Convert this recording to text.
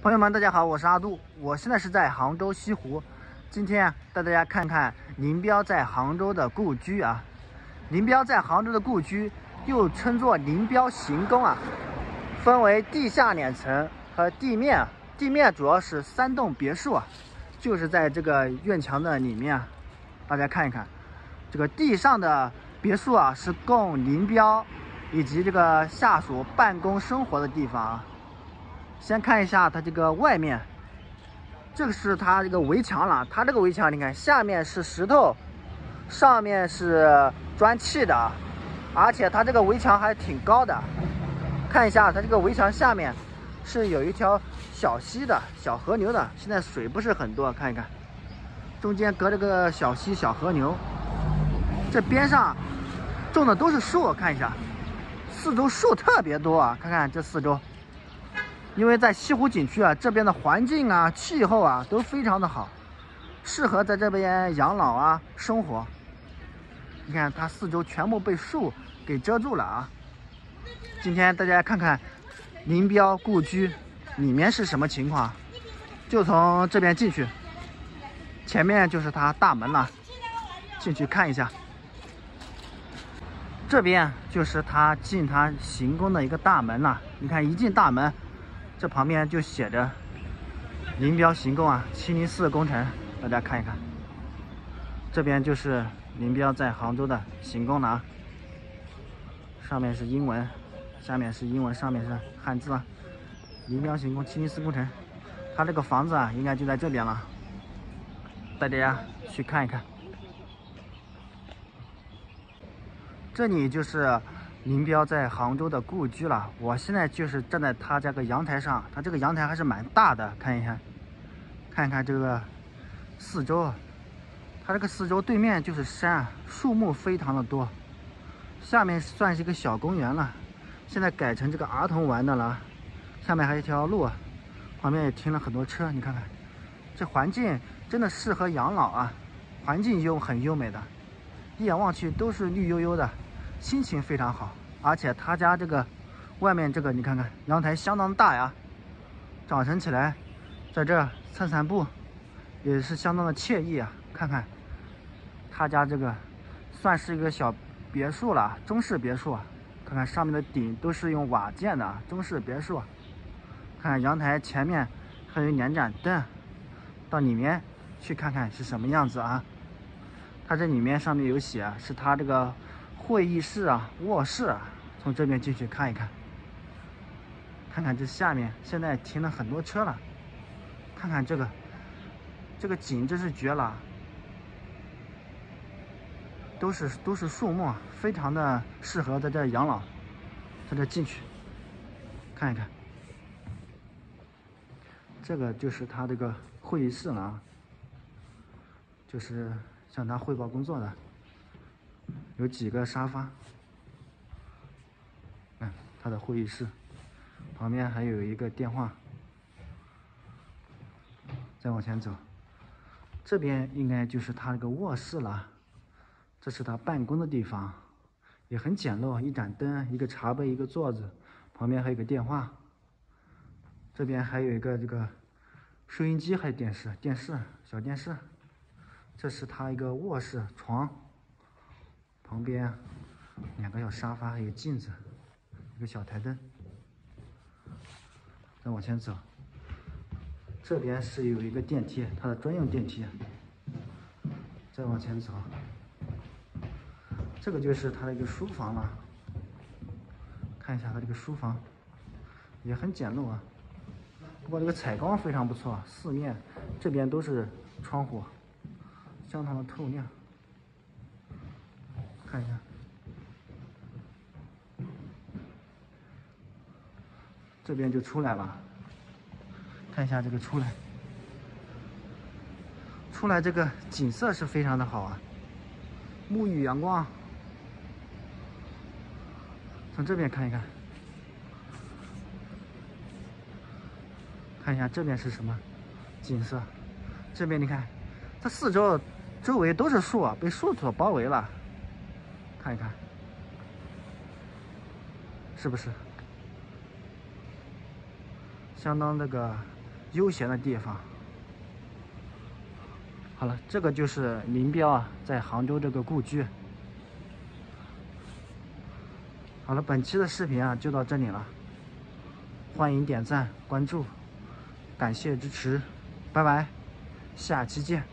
朋友们，大家好，我是阿杜，我现在是在杭州西湖，今天带大家看看林彪在杭州的故居啊。林彪在杭州的故居又称作林彪行宫啊，分为地下2层和地面啊。地面主要是3栋别墅啊，就是在这个院墙的里面啊。大家看一看，这个地上的别墅啊，是供林彪以及这个下属办公生活的地方啊。先看一下它这个外面，这个是它这个围墙了。它这个围墙，你看下面是石头，上面是砖砌的，而且它这个围墙还挺高的。看一下它这个围墙下面是有一条小溪的小河流的，现在水不是很多，看一看，中间隔着个小溪小河流。这边上种的都是树，看一下，四周树特别多啊，看看这四周。因为在西湖景区啊，这边的环境啊、气候啊都非常的好，适合在这边养老啊、生活。你看它四周全部被树给遮住了啊。今天大家看看林彪故居里面是什么情况，就从这边进去，前面就是它大门了，进去看一下。这边就是他进他行宫的一个大门了。你看一进大门，这旁边就写着林彪行宫啊，704工程，大家看一看。这边就是林彪在杭州的行宫了啊，上面是英文，下面是英文，上面是汉字啊。林彪行宫704工程，他这个房子啊，应该就在这边了，带大家去看一看。这里就是林彪在杭州的故居了。我现在就是站在他这个阳台上，他这个阳台还是蛮大的，看一看，看看这个四周，他这个四周对面就是山，树木非常的多，下面算是一个小公园了，现在改成这个儿童玩的了。下面还有一条路，旁边也停了很多车，你看看，这环境真的适合养老啊，环境很优美的，一眼望去都是绿油油的，心情非常好。而且他家这个外面这个，你看看阳台相当大呀，早晨起来在这散散步也是相当的惬意啊。看看他家这个算是一个小别墅了，中式别墅啊。看看上面的顶都是用瓦建的中式别墅。看看阳台前面还有2盏灯，到里面去看看是什么样子啊。它这里面上面有写，是它这个会议室啊、卧室啊，从这边进去看一看。看看这下面现在停了很多车了，看看这个景真是绝了，都是树木，非常的适合在这养老。在这进去看一看，这个就是他这个会议室了啊，就是向他汇报工作的。有几个沙发，他的会议室旁边还有一个电话。再往前走，这边应该就是他那个卧室了，这是他办公的地方，也很简陋，一盏灯，一个茶杯，一个座子，旁边还有个电话。这边还有一个这个收音机，还有电视小电视。这是他一个卧室床，旁边2个小沙发，还有镜子，一个小台灯。再往前走，这边是有一个电梯，它的专用电梯。再往前走，这个就是他的一个书房了。看一下他这个书房，也很简陋啊，不过这个采光非常不错，四面这边都是窗户，相当的透亮。看一下，这边就出来了。看一下这个出来这个景色是非常的好啊，沐浴阳光。从这边看一看，看一下这边是什么景色。这边你看，它四周周围都是树啊，被树所包围了。看一看，是不是相当这个悠闲的地方。好了，这个就是林彪啊，在杭州这个故居。好了，本期的视频啊就到这里了，欢迎点赞关注，感谢支持，拜拜，下期见。